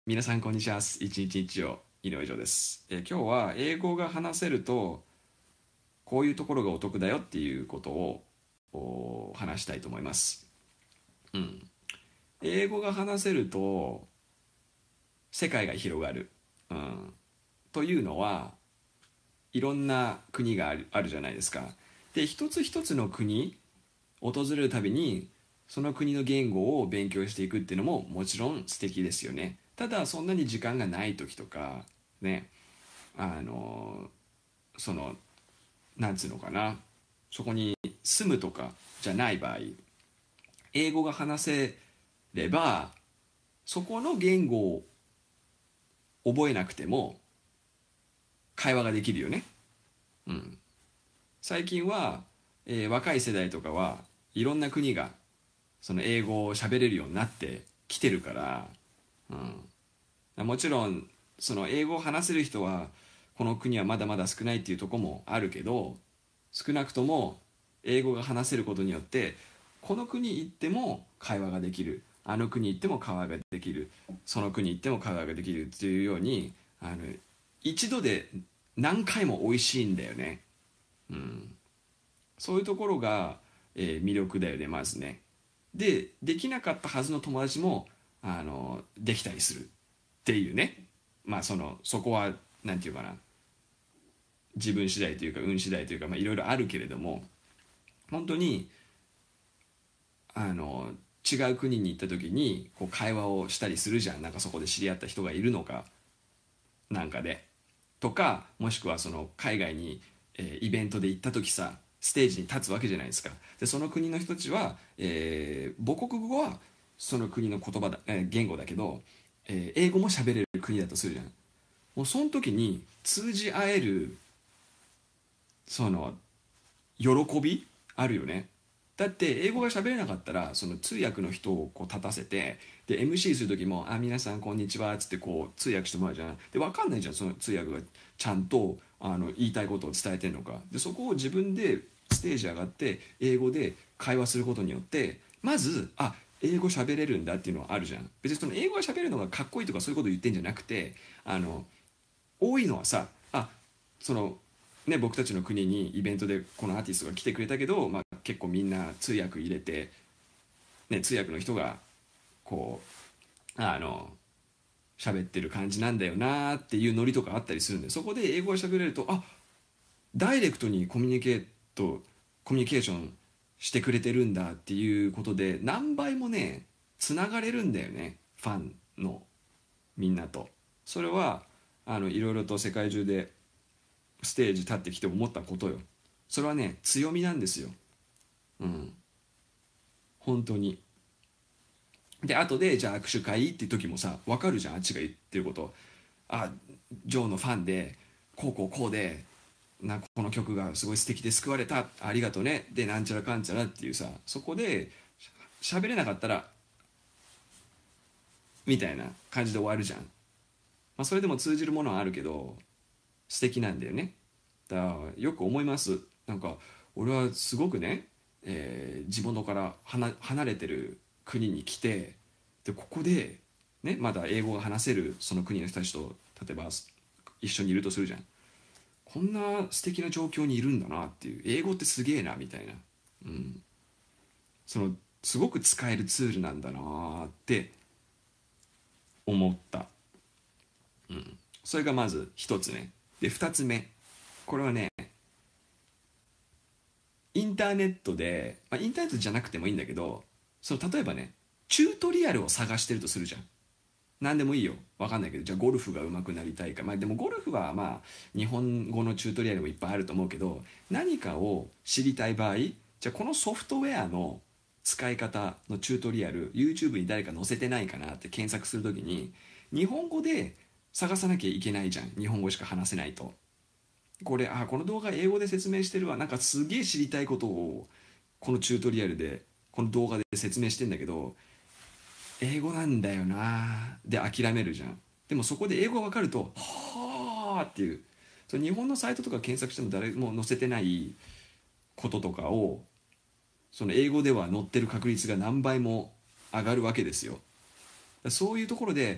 皆さんこんにちは。一日一を井上翔です。今日は英語が話せるとこういうところがお得だよっていうことを話したいと思います。うん。英語が話せると世界が広がる。うん。というのはいろんな国があるじゃないですか。で、一つ一つの国訪れるたびにその国の言語を勉強していくっていうのももちろん素敵ですよね。ただそんなに時間がない時とかね、あのそのなんつうのかな、そこに住むとかじゃない場合、英語が話せればそこの言語を覚えなくても会話ができるよね。うん。最近は、若い世代とかはいろんな国がその英語を喋れるようになってきてるから、もちろんその英語を話せる人はこの国はまだまだ少ないっていうところもあるけど、少なくとも英語が話せることによってこの国行っても会話ができる、あの国行っても会話ができる、その国行っても会話ができるっていうように、一度で何回も美味しいんだよね。うん、そういうところが、魅力だよね、まずね。で、できなかったはずの友達もできたりするっていうね。まあそこはなんていうかな、自分次第というか運次第というか、まあいろいろあるけれども、本当にあの違う国に行った時にこう会話をしたりするじゃん。なんかそこで知り合った人がいるのかなんかで、とかもしくはその海外に、イベントで行った時さ、ステージに立つわけじゃないですか。でその国の人たちは、母国語はその国の言葉だ、言語だけど、英語も喋れる国だとするじゃん。もうその時に通じ合えるその喜びあるよね。だって英語が喋れなかったらその通訳の人をこう立たせて、で MC する時も「あ、皆さんこんにちは」っつってこう通訳してもらうじゃん。で分かんないじゃん、その通訳がちゃんと言いたいことを伝えてるのか。でそこを自分でステージ上がって英語で会話することによってまず英語喋れるんだっていうのはあるじゃん。別にその英語が喋れるのがかっこいいとかそういうことを言ってんじゃなくて、あの多いのはさ、そのね、僕たちの国にイベントでこのアーティストが来てくれたけど、まあ、結構みんな通訳入れて、ね、通訳の人がこう喋ってる感じなんだよなっていうノリとかあったりするんで、そこで英語が喋れるとダイレクトにコミュニケーションしてくれてるんだっていうことで何倍もねつながれるんだよね、ファンのみんなと。それはいろいろと世界中でステージ立ってきて思ったことよ。それはね強みなんですよ。うん、本当に。で後でじゃあ握手会っていう時もさ、分かるじゃん、あっちが言ってること。ジョーのファンでこうこうこうで、この曲がすごい素敵で救われた、ありがとね、でなんちゃらかんちゃらっていうさ、そこで喋れなかったらみたいな感じで終わるじゃん。まあ、それでも通じるものはあるけど素敵なんだよね。だからよく思います。なんか俺はすごくね、地元から離れてる国に来て、でここで、ね、まだ英語が話せるその国の人たちと例えば一緒にいるとするじゃん。こんな素敵な状況にいるんだなっていう、英語ってすげえなみたいな、うん、そのすごく使えるツールなんだなって思った。それがまず一つね。で二つ目、これはね、インターネットで、まあ、インターネットじゃなくてもいいんだけど、例えばね、チュートリアルを探してるとするじゃん。何でもいいよ、分かんないけど、じゃあゴルフが上手くなりたいか、まあでもゴルフはまあ日本語のチュートリアルもいっぱいあると思うけど、何かを知りたい場合、じゃあこのソフトウェアの使い方のチュートリアル YouTube に誰か載せてないかなって検索するときに日本語で探さなきゃいけないじゃん、日本語しか話せないと。この動画英語で説明してるわ、なんかすげえ知りたいことをこのチュートリアルでこの動画で説明してんだけど英語なんだよなで諦めるじゃん。でもそこで英語が分かるとはあっていう、日本のサイトとか検索しても誰も載せてないこととかをその英語では載ってる確率が何倍も上がるわけですよ。そういうところで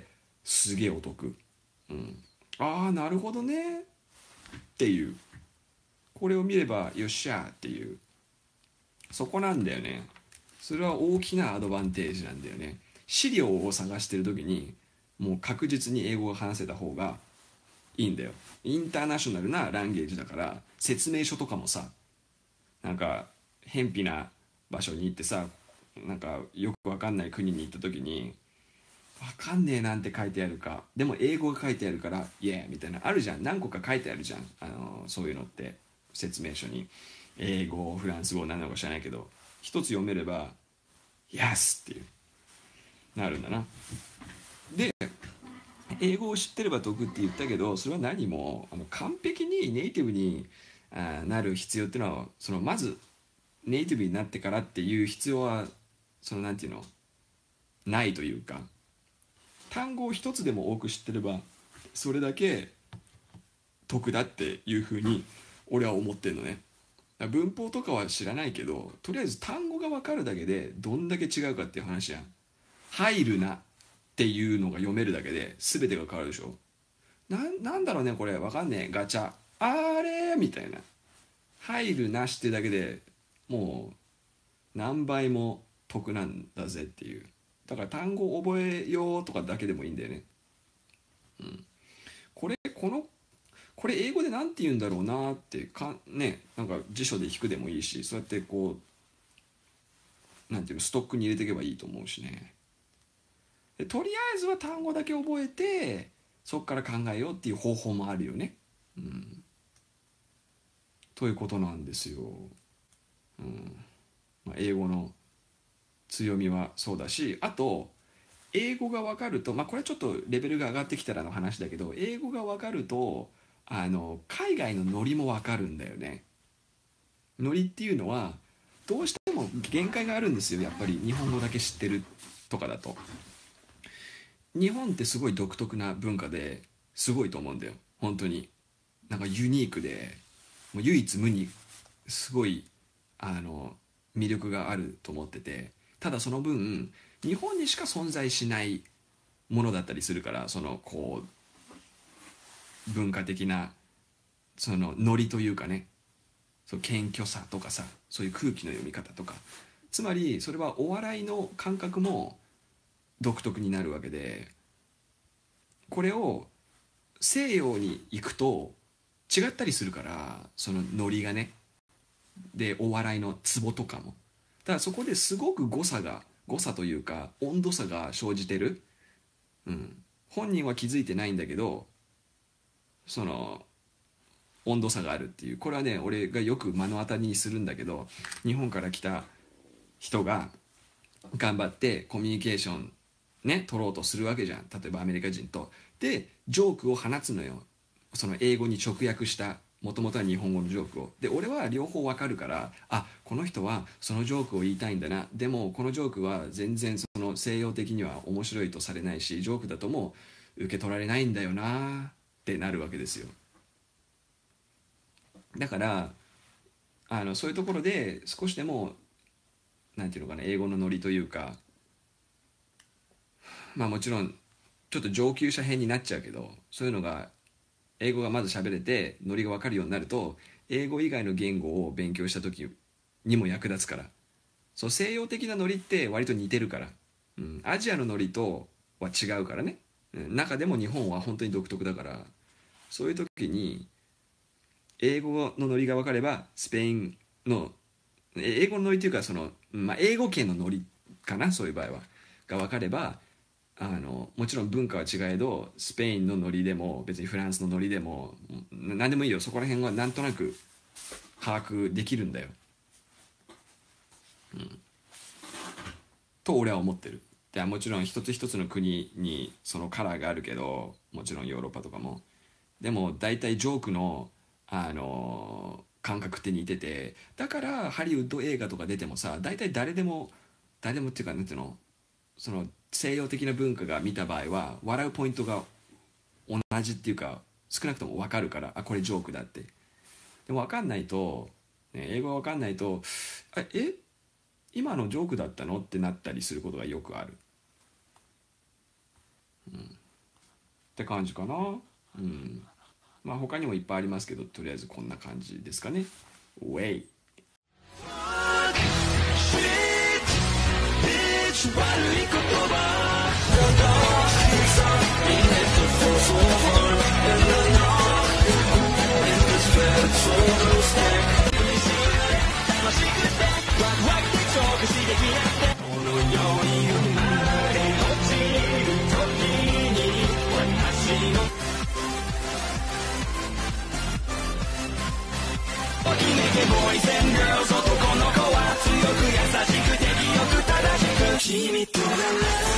すげえお得。うん、ああなるほどねっていう、これを見ればよっしゃーっていう、そこなんだよね。それは大きなアドバンテージなんだよね。資料を探してる時にもう確実に英語が話せた方がいいんだよ。インターナショナルなランゲージだから、説明書とかもさ、なんか偏僻な場所に行ってさ、なんかよくわかんない国に行った時にわかんねえなんて書いてあるか、でも英語が書いてあるからイエーみたいなあるじゃん。何個か書いてあるじゃん、そういうのって説明書に。英語フランス語何なのか知らないけど、一つ読めれば Yes っていうなるんだな。で英語を知ってれば得って言ったけど、それは何も完璧にネイティブになる必要っていうのは、そのまずネイティブになってからっていう必要は、そのなんていうの、ないというか、単語を一つでも多く知ってればそれだけ得だっていうふうに俺は思ってるのね。文法とかは知らないけど、とりあえず単語が分かるだけでどんだけ違うかっていう話やん。入るなっていうのが読めるだけで全てが変わるでしょ。なんだろうねこれ、分かんねえ、ガチャあれみたいな。入るなしってだけでもう何倍も得なんだぜっていう。だから単語を覚えようとかだけでもいいんだよね。これ英語でなんて言うんだろうなってかね、なんか辞書で引くでもいいし、そうやってこうなんていうの、ストックに入れていけばいいと思うしね。でとりあえずは単語だけ覚えてそこから考えようっていう方法もあるよね。うん、ということなんですよ。英語の強みはそうだし、あと英語が分かると、これはちょっとレベルが上がってきたらの話だけど、英語が分かると海外のノリも分かるんだよね。ノリっていうのはどうしても限界があるんですよ、やっぱり日本語だけ知ってるとかだと。日本ってすごい独特な文化ですごいと思うんだよ本当に。なんかユニークで、もう唯一無二、すごい魅力があると思ってて、ただその分日本にしか存在しないものだったりするから、そのこう文化的なそのノリというかね、そう謙虚さとかさ、そういう空気の読み方とか、つまりそれはお笑いの感覚も独特になるわけで、これを西洋に行くと違ったりするから、そのノリがね、でお笑いのツボとかも、だからそこですごく誤差というか温度差が生じてる。うん、本人は気づいてないんだけど、その温度差があるっていう、これはね俺がよく目の当たりにするんだけど、日本から来た人が頑張ってコミュニケーションね取ろうとするわけじゃん、例えばアメリカ人と。でジョークを放つのよ、その英語に直訳したもともとは日本語のジョークを。で俺は両方わかるから、あこの人はそのジョークを言いたいんだな、でもこのジョークは全然その西洋的には面白いとされないしジョークだとも受け取られないんだよなってなるわけですよ。だからそういうところで少しでもなんていうのかな、英語のノリというか、もちろんちょっと上級者編になっちゃうけど、そういうのが英語がまず喋れてノリが分かるようになると、英語以外の言語を勉強した時にも役立つから。そう西洋的なノリって割と似てるから、アジアのノリとは違うからね、中でも日本は本当に独特だから、そういう時に英語のノリが分かればスペインの英語のノリというかその、英語圏のノリかな、そういう場合はが分かれば、もちろん文化は違えどスペインのノリでも別にフランスのノリでも何でもいいよ、そこら辺はなんとなく把握できるんだよ、と俺は思ってる。でもちろん一つ一つの国にそのカラーがあるけど、もちろんヨーロッパとかも、でも大体ジョークの、感覚って似てて、だからハリウッド映画とか出てもさ、大体誰でもっていうかなんていうの、その西洋的な文化が見た場合は笑うポイントが同じっていうか、少なくとも分かるから、あこれジョークだって。でも分かんないと、英語が分かんないと、今のジョークだったのってなったりすることがよくある。 って感じかな。うん。まあ他にもいっぱいありますけど、とりあえずこんな感じですかね。ウェイ。君と